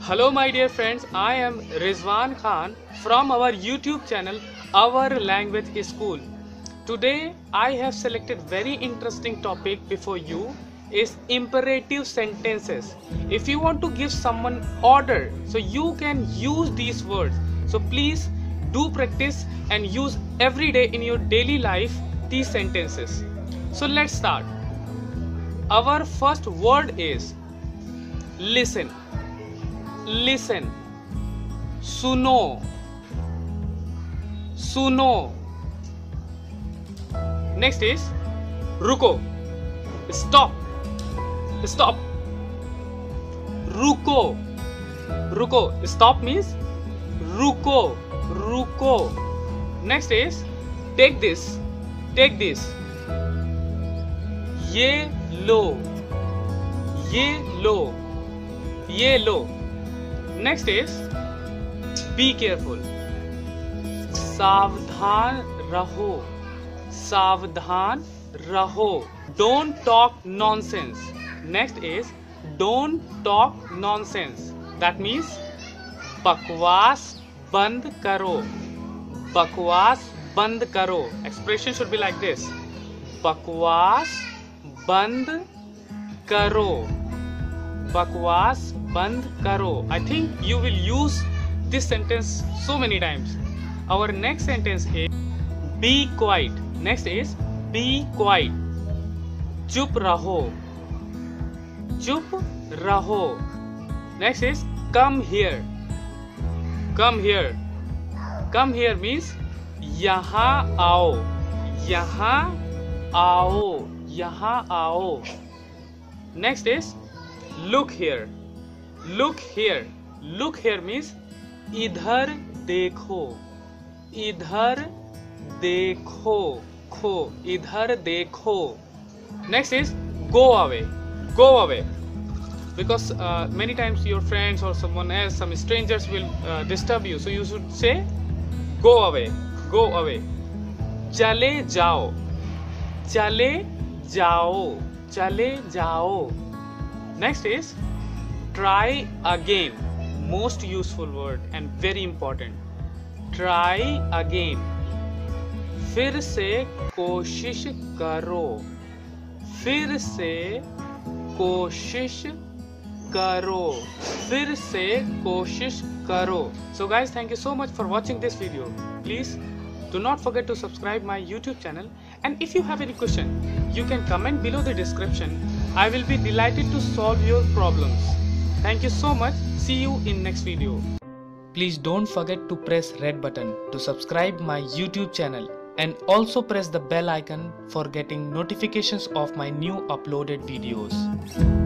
Hello my dear friends, I am Rizwan Khan from our YouTube channel Our Language School. Today I have selected very interesting topic before you is imperative sentences. If you want to give someone order, so you can use these words. So please do practice and use every day in your daily life these sentences. So let's start. Our first word is listen. Listen. Suno. Suno. Next is ruko. Stop. Stop. Ruko. Ruko. Stop means ruko. Ruko. Next is take this. Take this. Ye lo. Ye lo. Ye lo. Next is be careful. सावधान रहो. सावधान रहो. Don't talk nonsense. Next is don't talk nonsense. That means बकवास बंद करो. बकवास बंद करो. Expression should be like this. बकवास बंद करो. बकवास बंद करो. I think you will use this sentence so many times. Our next sentence is be quiet. Next is be quiet. चुप रहो. चुप रहो. Next is come here. Come here. Come here means यहाँ आओ. यहाँ आओ. यहाँ आओ. Next is look here. Look here. Look here means इधर देखो. इधर देखो. खो. इधर देखो. Next is go away. Go away. Because many times your friends or someone else, some strangers will disturb you. So you should say go away. Go away. चले जाओ. चले जाओ. चले जाओ. Next is try again. Most useful word and very important. Try again. फिर से कोशिश करो. फिर से कोशिश करो. फिर से कोशिश करो. So guys, thank you so much for watching this video. Please do not forget to subscribe my YouTube channel, and if you have any question, you can comment below the description. I will be delighted to solve your problems. Thank you so much. See you in next video. Please don't forget to press red button to subscribe my YouTube channel, and also press the bell icon for getting notifications of my new uploaded videos.